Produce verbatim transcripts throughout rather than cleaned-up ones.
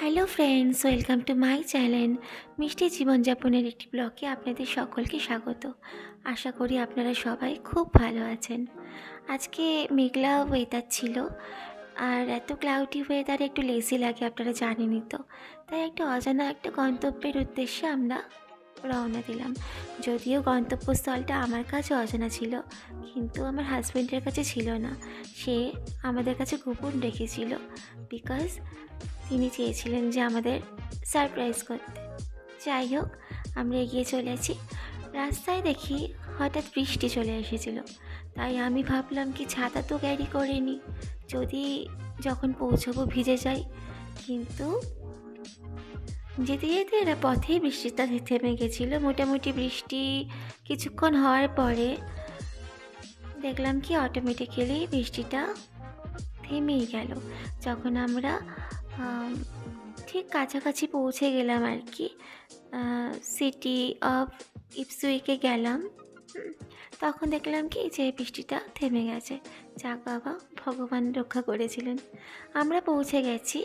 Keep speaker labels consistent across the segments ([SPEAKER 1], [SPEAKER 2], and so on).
[SPEAKER 1] Hello friends, welcome to my channel মিষ্টি জীবনযাপনের একটি ব্লগে আপনাদের সকলকে স্বাগত। আশা করি আপনারা সবাই খুব ভালো আছেন। আজকে মেঘলা ওয়েদার ছিল, আর এত ক্লাউডি ওয়েদার একটু লেজি লাগে, আপনারা জানেনই তো। তাই একটা অজানা একটা গন্তব্যের উদ্দেশ্যে আমরা রওনা দিলাম। যদিও গন্তব্যস্থলটা আমার কাছে অজানা ছিল, কিন্তু আমার হাজব্যান্ডের কাছে ছিল না। সে আমাদের কাছে গোপন রেখেছিল, বিকজ তিনি চেয়েছিলেন যে আমাদের সারপ্রাইজ করতে। যাই হোক, আমরা এগিয়ে চলেছি। রাস্তায় দেখি হঠাৎ বৃষ্টি চলে এসেছিল, তাই আমি ভাবলাম কি ছাতা তো ক্যারি করিনি, যদি যখন পৌঁছবো ভিজে যাই। কিন্তু যেতে যেতে এরা পথেই বৃষ্টিটা থেমে গেছিলো। মোটামুটি বৃষ্টি কিছুক্ষণ হওয়ার পরে দেখলাম কি অটোমেটিক্যালি বৃষ্টিটা থেমেই গেল। যখন আমরা ঠিক কাছাকাছি পৌঁছে গেলাম আর কি, সিটি অফ ইপসুইকে গেলাম, তখন দেখলাম কি যে বৃষ্টিটা থেমে গেছে। যাক বাবা, ভগবান রক্ষা করেছিলেন। আমরা পৌঁছে গেছি।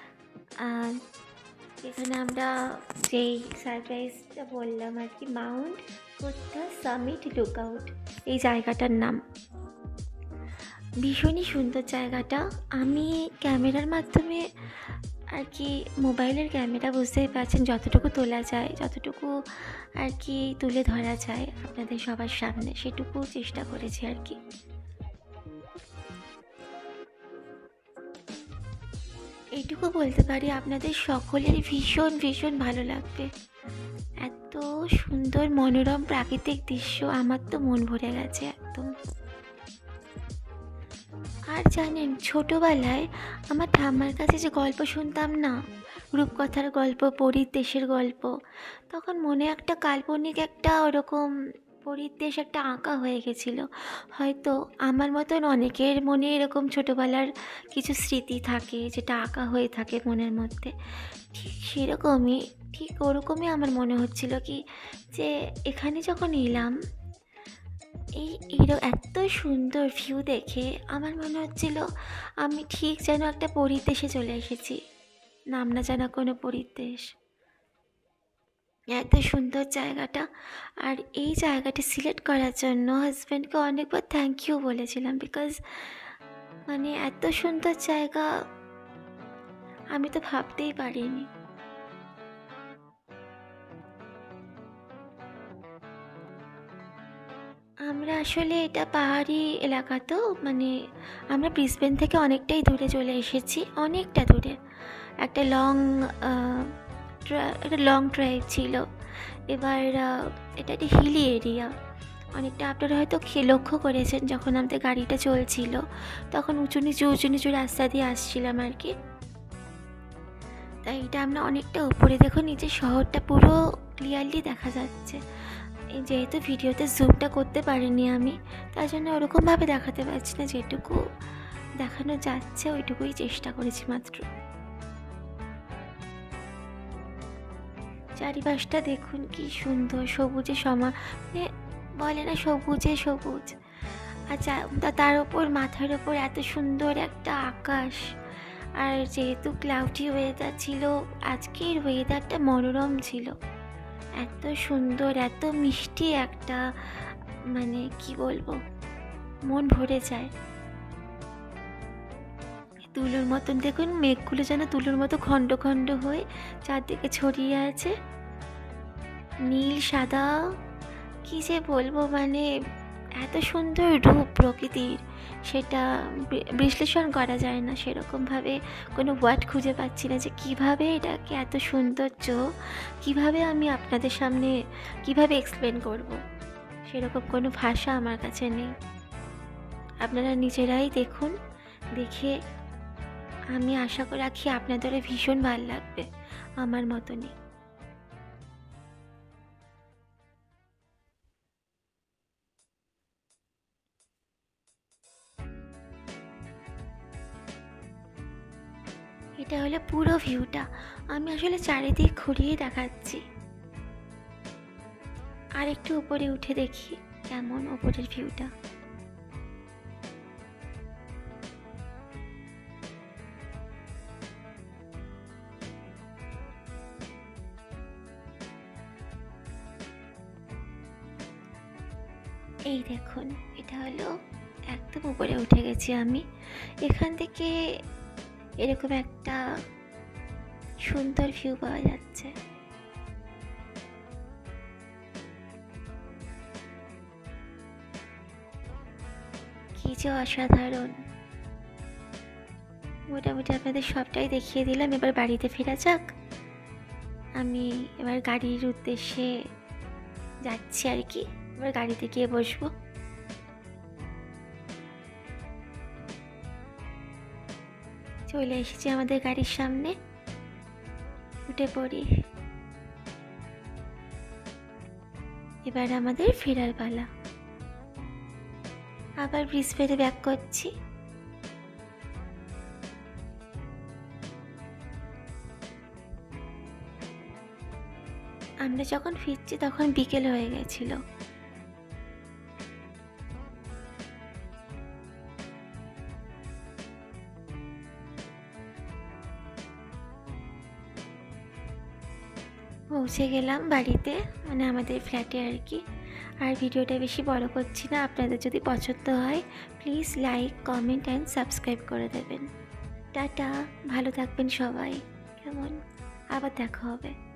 [SPEAKER 1] এখানে আমরা যেই সারপ্রাইজটা বললাম আর কি, মাউন্ট কোত্থা সামিট লুকআউট, এই জায়গাটার নাম। ভীষণই সুন্দর জায়গাটা। আমি ক্যামেরার মাধ্যমে আর কি, মোবাইলের ক্যামেরা বুঝতেই পারছেন, যতটুকু তোলা যায়, যতটুকু আর কি তুলে ধরা যায় আপনাদের সবার সামনে, সেটুকু চেষ্টা করেছি আর কি। এইটুকু বলতে পারি আপনাদের সকলেরই ভীষণ ভীষণ ভালো লাগবে। এত সুন্দর মনোরম প্রাকৃতিক দৃশ্য, আমার তো মন ভরে গেছে একদম। আর জানেন, ছোটোবেলায় আমার ঠাম্মার কাছে যে গল্প শুনতাম না, রূপকথার গল্প, পরীর দেশের গল্প, তখন মনে একটা কাল্পনিক একটা ওরকম পরীর দেশ একটা আঁকা হয়ে গেছিলো। হয়তো আমার মতন অনেকের মনে এরকম ছোটোবেলার কিছু স্মৃতি থাকে, যেটা আঁকা হয়ে থাকে মনের মধ্যে। ঠিক সেরকমই, ঠিক ওরকমই আমার মনে হচ্ছিল কি যে এখানে যখন এলাম, এই এরো এত সুন্দর ভিউ দেখে আমার মনে হচ্ছিল আমি ঠিক যেন একটা পরীর দেশে চলে এসেছি, নাম না জানা কোনো পরীর দেশ। এত সুন্দর জায়গাটা। আর এই জায়গাটা সিলেক্ট করার জন্য হাজব্যান্ডকে অনেকবার থ্যাংক ইউ বলেছিলাম, বিকজ মানে এত সুন্দর জায়গা আমি তো ভাবতেই পারিনি। আমরা আসলে এটা পাহাড়ি এলাকা, তো মানে আমরা ব্রিসবেন থেকে অনেকটাই দূরে চলে এসেছি, অনেকটা দূরে। একটা লং একটা লং ড্রাইভ ছিল। এবার এটা একটা হিলি এরিয়া অনেকটা, আপনারা হয়তো লক্ষ্য করেছেন যখন আমাদের গাড়িটা চলছিল, তখন উঁচু নিচু উঁচু নিচু রাস্তা দিয়ে আসছিলাম আর কি। তাই এটা আমরা অনেকটা উপরে, দেখো নিচে শহরটা পুরো ক্লিয়ারলি দেখা যাচ্ছে। যেহেতু ভিডিওতে জুমটা করতে পারিনি আমি, তার জন্য ওরকমভাবে দেখাতে পারছি না, যেটুকু দেখানো যাচ্ছে ওইটুকুই চেষ্টা করেছি মাত্র। চারিপাশটা দেখুন কি সুন্দর, সবুজে সমা, মানে বলে না সবুজে সবুজ। আচ্ছা, তার ওপর মাথার ওপর এত সুন্দর একটা আকাশ। আর যেহেতু ক্লাউডি ওয়েদার ছিল, আজকের ওয়েদারটা মনোরম ছিল। এত সুন্দর, এত মিষ্টি একটা, মানে কি বলবো, মন ভরে যায়। তুলোর মতন দেখুন, মেঘগুলো যেন তুলোর মতো খণ্ড খণ্ড হয়ে চারদিকে ছড়িয়ে আছে, নীল সাদা, কি যে বলবো, মানে এত সুন্দর রূপ প্রকৃতির, সেটা বিশ্লেষণ করা যায় না। সেরকমভাবে কোনো ওয়ার্ড খুঁজে পাচ্ছি না যে কীভাবে এটাকে এত সৌন্দর্য, কীভাবে আমি আপনাদের সামনে কীভাবে এক্সপ্লেন করব। সেরকম কোনো ভাষা আমার কাছে নেই। আপনারা নিজেরাই দেখুন, দেখে আমি আশা করে রাখি আপনাদেরও ভীষণ ভালো লাগবে আমার মতনই। এটা হলো পুরো ভিউটা। আমি আসলে চারিদিক ঘুরিয়ে দেখাচ্ছি, আর একটু উপরে উঠে দেখি কেমন উপরের ভিউটা। এই দেখুন, এটা হলো একদম উপরে উঠে গেছি আমি। এখান থেকে এরকম একটা সুন্দর ভিউ পাওয়া যাচ্ছে। কি যে অসাধারণ! মোটামুটি আপনাদের সবটাই দেখিয়ে দিলাম, এবার বাড়িতে ফেরা যাক। আমি এবার গাড়ির উদ্দেশ্যে যাচ্ছি আর কি, এবার গাড়িতে গিয়ে বসবো। চলে এসেছি আমাদের গাড়ির সামনে, উঠে পড়ি। এবার আমাদের ফেরার পালা। আবার ব্রিজ পেরে ব্যাক করছি। আমরা যখন ফিরছি তখন বিকেল হয়ে গেছিল। পৌঁছে গেলাম বাড়িতে, মানে আমাদের ফ্ল্যাটে আর কি। আর ভিডিওটা বেশি বড় করছি না, আপনাদের যদি পছন্দ হয় please like, comment and subscribe করে দেবেন। টাটা, ভালো থাকবেন সবাই। কেমন? আবার দেখা হবে।